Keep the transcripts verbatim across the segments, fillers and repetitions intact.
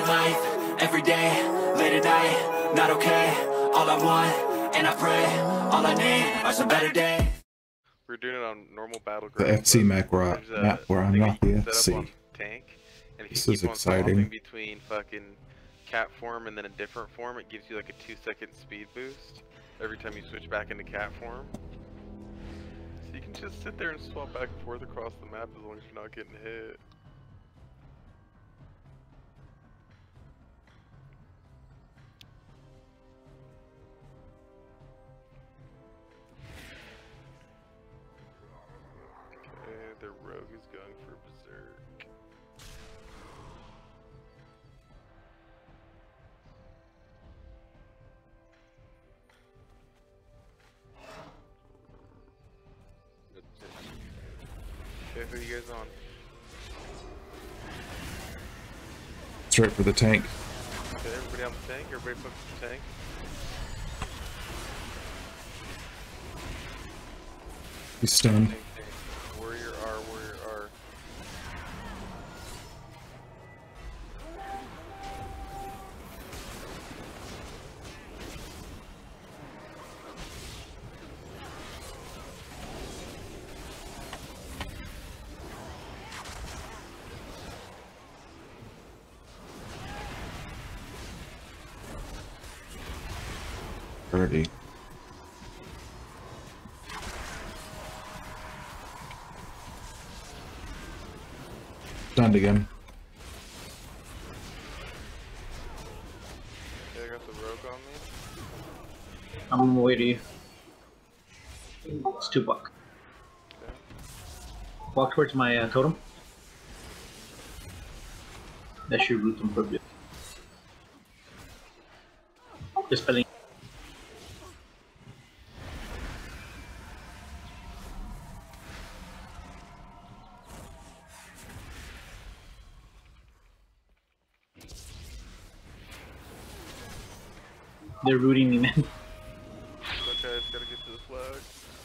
life, every day, late at night, not okay. All I want, and I pray, all I need are some better days. We're doing it on normal battleground. The F C map where, I, a map where I'm not the F C. Tank, and if this you is keep on exciting. swapping between fucking cat form and then a different form, it gives you like a two second speed boost every time you switch back into cat form. So you can just sit there and swap back and forth across the map as long as you're not getting hit. The rogue is going for berserk. Okay, who are you guys on? Straight for the tank. Okay, everybody on the tank? Everybody focus on the tank? He's stunned. Tank, tank. Warrior R, warrior R. thirty. Stunned again. Okay, I got the rogue on me. I'm on my way to you. It's two buck. Okay. Walk towards my uh, totem. That should root them for a bit. Just spelling. They're rooting me, man. Okay, I just gotta get to the flag.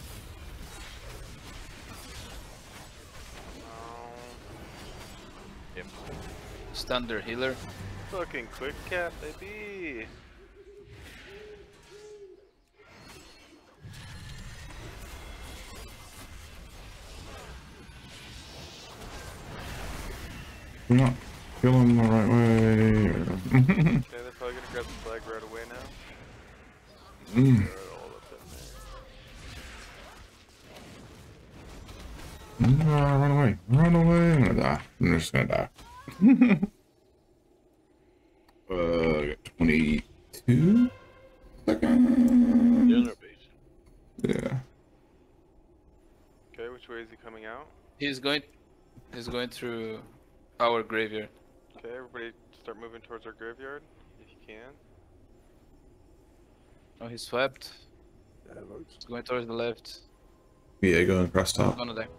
Um, Yep. Stun their healer. fucking quick cap, baby. I'm not feeling the right way. Okay, they're probably gonna grab the flag right away now. Mm. Throw it all up in there. No, run away. Run away. I'm gonna die. I'm just gonna die. uh, I got twenty-two seconds. Yeah. Okay, which way is he coming out? He's going. He's going through our graveyard. Okay, everybody start moving towards our graveyard, if you can. Oh, he swept. He's going towards the left. Yeah, going across I'm top. gonna die.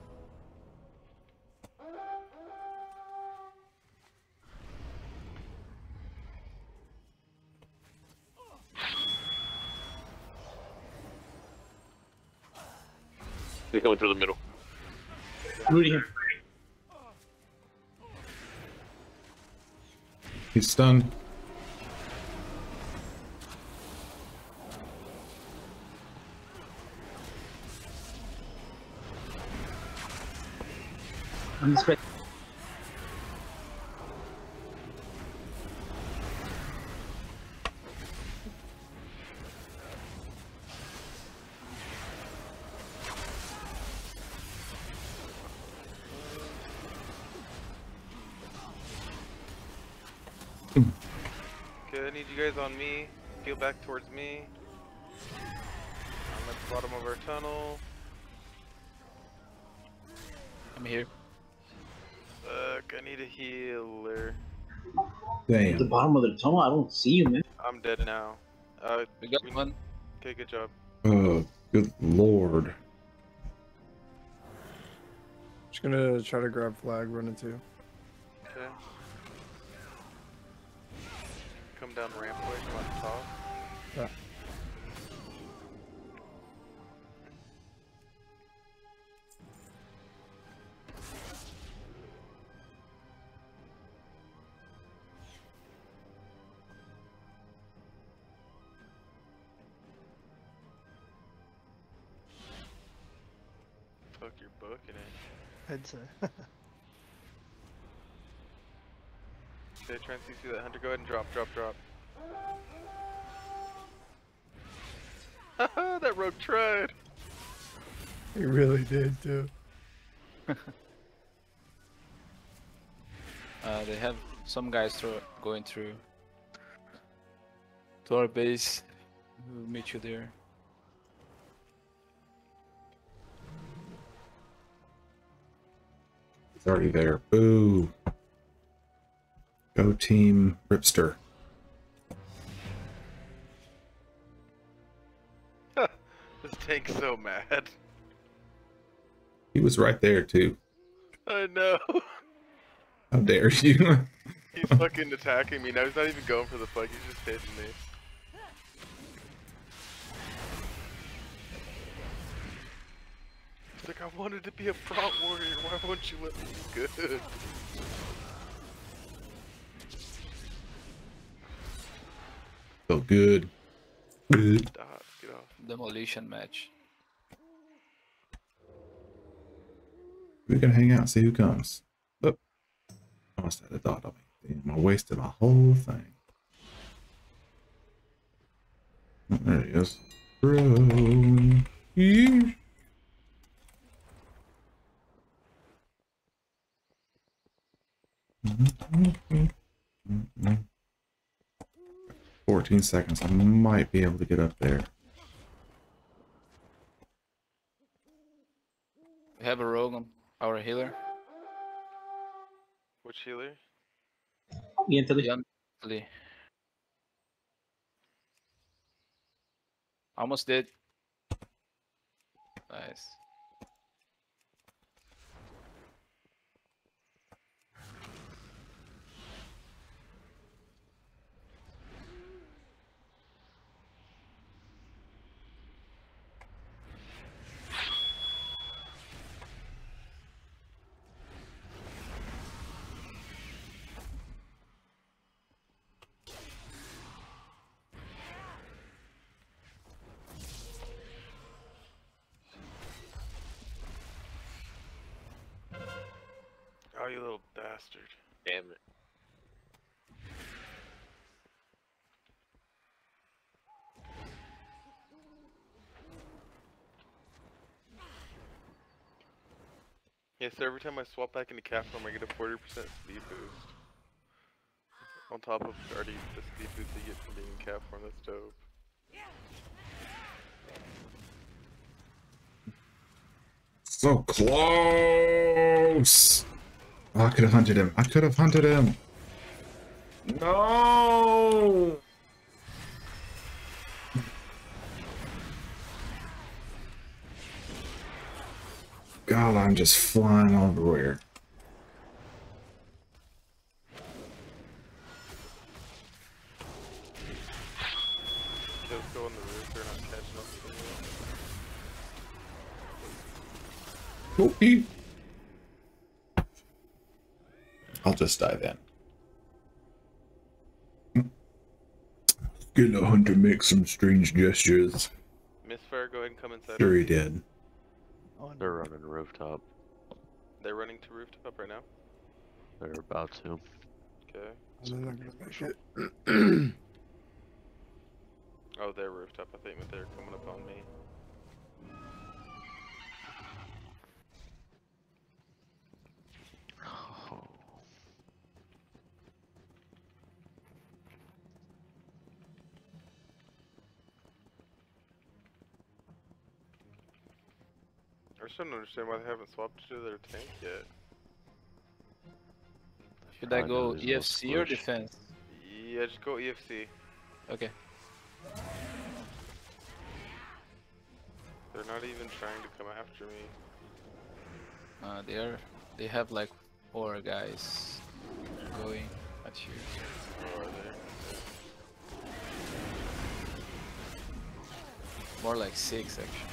They're coming through the middle. Rooting him. He's stunned. I'm just Okay, I need you guys on me. Peel back towards me. I'm at the bottom of our tunnel. I'm here. Fuck, I need a healer. at the Damn. bottom of the tunnel. I don't see you, man. I'm dead now. Uh, We got we- one. Okay, good job. Oh, good lord. Just gonna try to grab flag, run into. Okay. Come down rampway, come on top. Yeah. fuck you're booking it. I'd say. Okay, try and see, see that hunter. Go ahead and drop, drop, drop. Haha, that rogue tried. He really did too. Uh, they have some guys through, going through to our base. We'll meet you there. It's already there. Boo. Go team Ripster. This tank's so mad. He was right there too. I know. How dare you? He's fucking attacking me now. He's not even going for the fuck. He's just hitting me. He's like, I wanted to be a front warrior. Why won't you let me be good? So good. Good. Stop. Get off. Demolition match. We're gonna hang out and see who comes. Oh, I must have a thought of me. Damn, I wasted my whole thing. Oh, there he is. Bro. Yeesh. fourteen seconds. I might be able to get up there. We have a rogue on our healer. Which healer? Ian, to the Young Lee. Almost did. Nice. Oh, you little bastard. Damn it. Yeah, so every time I swap back into cat form, I get a forty percent speed boost. On top of already the speed boost you get from being in cat form, that's dope. So close. Oh, I could have hunted him. I could have hunted him. No. God, I'm just flying everywhere. Kills go on the roof, they're not catching up to me. Okay. I'll just die then. Getting a hunter make some strange gestures. Misfire, go ahead and come inside. Sure he did. They're running rooftop. They're running to rooftop right now? They're about to. Okay. I'm not gonna make it. Oh, they're rooftop. I think they're coming up on me. I just don't understand why they haven't swapped to their tank yet. Should I I know go there's E no F C or squish. defense? Yeah, just go E F C. Okay. They're not even trying to come after me. Uh, they are. They have like four guys going at you. Where are they? More like six actually.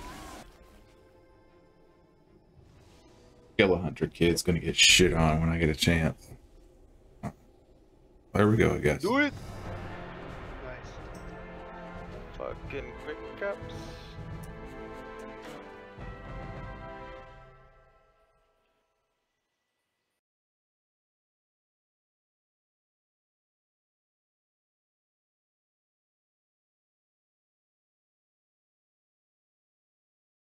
Kill a hunter kid's gonna get shit on when I get a chance. There we go, I guess. Do it! Nice. Fucking quick caps.